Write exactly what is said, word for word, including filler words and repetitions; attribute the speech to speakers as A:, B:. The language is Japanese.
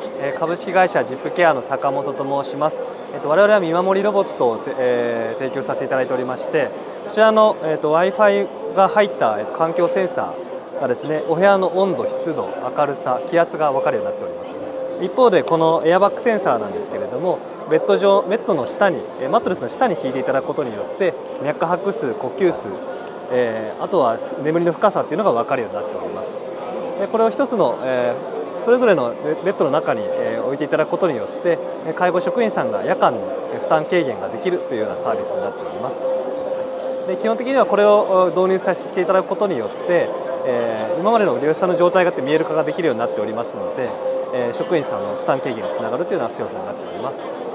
A: えー、株式会社ジップケアの坂本と申します。えっと我々は見守りロボットを、えー、提供させていただいておりまして、こちらの、えー、と Wi-Fi が入った、えー、と環境センサーがですね、お部屋の温度、湿度、明るさ、気圧が分かるようになっております。一方でこのエアバッグセンサーなんですけれども、ベッド上ベッドの下にマットレスの下に引いていただくことによって脈拍数、呼吸数、えー、あとは眠りの深さというのが分かるようになっております。でこれを一つの、えー、それぞれのベッドの中に、えー、置いていただくことによって介護職員さんが夜間の負担軽減ができるというようなサービスになっております。で基本的にはこれを導入させていただくことによって、えー、今までの利用者さんの状態が見える化ができるようになっておりますので、えー、職員さんの負担軽減につながるというような商品になっております。